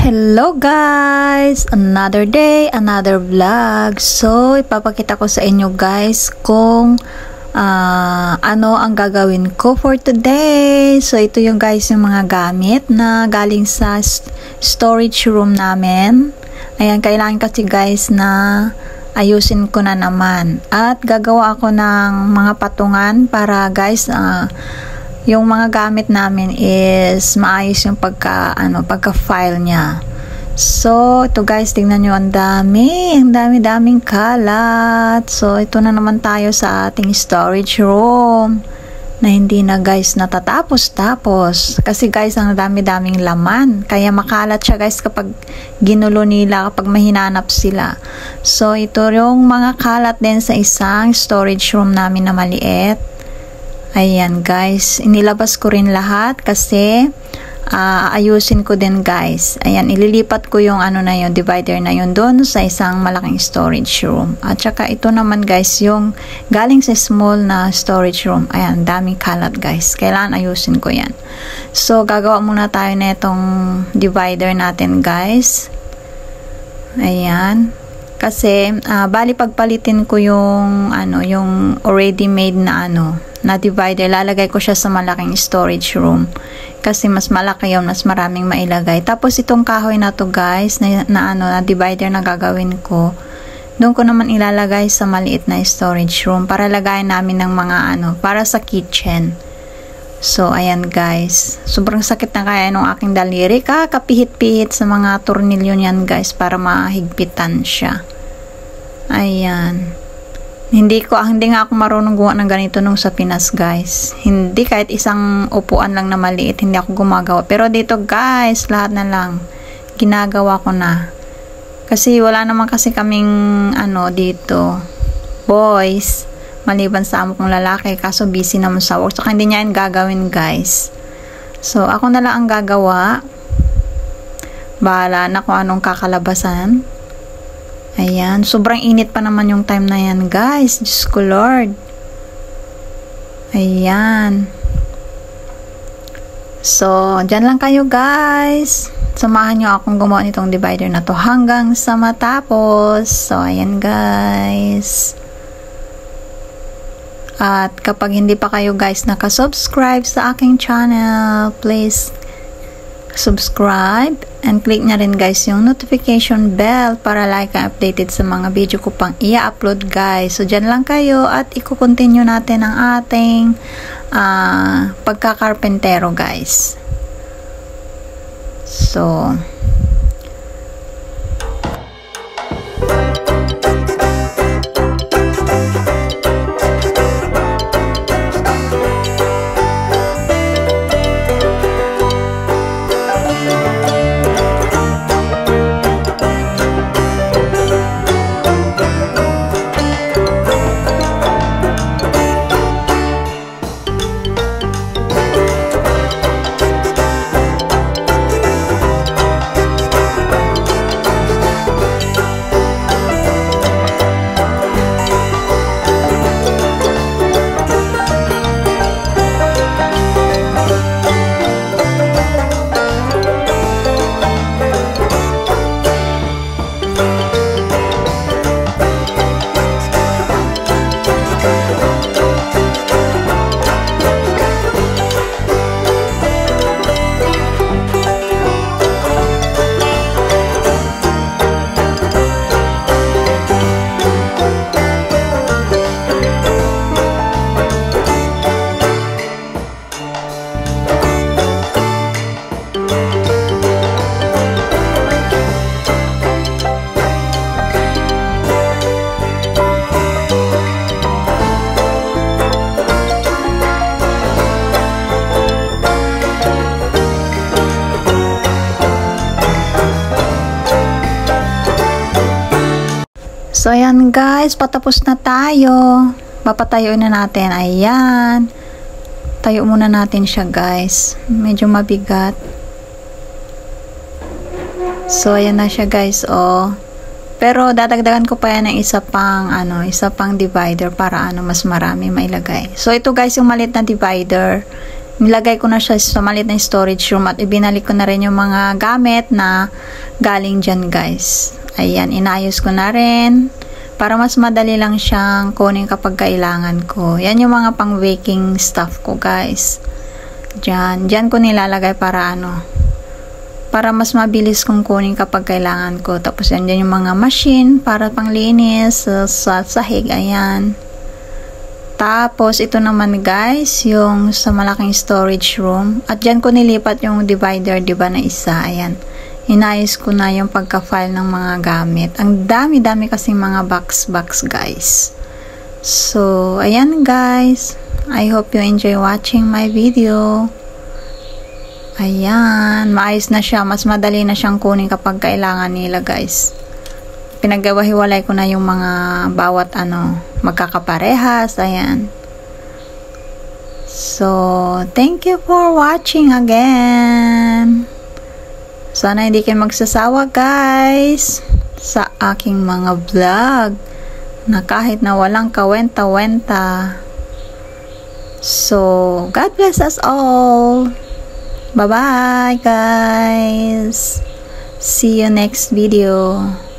Hello guys! Another day, another vlog. So, ipapakita ko sa inyo guys kung ano ang gagawin ko for today. So, ito yung guys yung mga gamit na galing sa storage room namin. Ayan, kailangan kasi guys na ayusin ko na naman. At gagawa ako ng mga patungan para guys yung mga gamit namin is maayos yung pagka-file niya. So, ito guys, tingnan nyo, ang dami-daming kalat. So, ito na naman tayo sa ating storage room na hindi na guys natatapos-tapos. Kasi guys, ang dami-daming laman. Kaya makalat siya guys kapag ginulo nila, kapag mahinanap sila. So, ito yung mga kalat din sa isang storage room namin na maliit. Ayan guys, inilabas ko rin lahat kasi ayusin ko din guys. Ayan, ililipat ko yung divider na yun doon sa isang malaking storage room. At saka ito naman guys, yung galing sa small na storage room. Ayan, daming kalat guys. Kailangan ayusin ko yan. So, gagawa muna tayo na itong divider natin guys. Ayan. Kasi, bali pagpalitin ko yung already made na divider, lalagay ko siya sa malaking storage room. Kasi mas malaki yun, mas maraming mailagay. Tapos itong kahoy na to guys, na divider na gagawin ko, doon ko naman ilalagay sa maliit na storage room para lagayin namin ng mga para sa kitchen. So, ayan guys. Sobrang sakit na kaya nung aking daliri. Kapihit-pihit sa mga tornilyo niyan guys para mahigpitan siya. Ayan. Hindi nga ako marunong gumawa ng ganito nung sa Pinas guys. Hindi, kahit isang upuan lang na maliit, hindi ako gumagawa. Pero dito guys, lahat na lang ginagawa ko na. Kasi wala naman kasi kaming dito boys, maliban sa amo kong lalaki, kaso busy naman sa work. So hindi niya yan gagawin guys. So ako na lang ang gagawa. Bahala na kung anong kakalabasan. Ayan, sobrang init pa naman yung time na yan guys. Diyos ko Lord. Ayan. So, dyan lang kayo guys. Samahan nyo akong gumawa nitong divider na to hanggang sa matapos. So, ayan guys. At kapag hindi pa kayo guys nakasubscribe sa aking channel, please subscribe and click na rin guys yung notification bell para like and updated sa mga video ko pang i-upload guys. So dyan lang kayo at i-continue natin ang ating pagkakarpentero guys. So So, ayan guys, patapos na tayo. Papatayuin na natin. Ayan. Tayo muna natin siya guys. Medyo mabigat. So, ayan na siya guys, oh. Pero, dadagdagan ko pa yan ng isa pang divider para mas marami mailagay. So, ito guys, yung maliit na divider. nilagay ko na siya sa maliit na storage room at ibinalik ko na rin yung mga gamit na galing dyan guys. Ayan, inayos ko na rin para mas madali lang siyang kunin kapag kailangan ko. Yan yung mga pang baking stuff ko guys. Dyan ko nilalagay para para mas mabilis kong kunin kapag kailangan ko. Tapos yan yung mga machine para panglinis sa sahig. Ayan. Tapos, ito naman guys, yung sa malaking storage room. At dyan ko nilipat yung divider, diba, na isa. Ayan. Inayos ko na yung pagka-file ng mga gamit. Ang dami-dami kasing mga box guys. So, ayan guys. I hope you enjoy watching my video. Ayan. Maayos na siya. Mas madali na siyang kunin kapag kailangan nila guys. Pinaghiwalay ko na yung mga bawat magkakaparehas. Ayan. So, thank you for watching again. Sana hindi kayo magsasawa guys sa aking mga vlog na kahit na walang kawenta-wenta. So, God bless us all. Bye-bye guys. See you next video.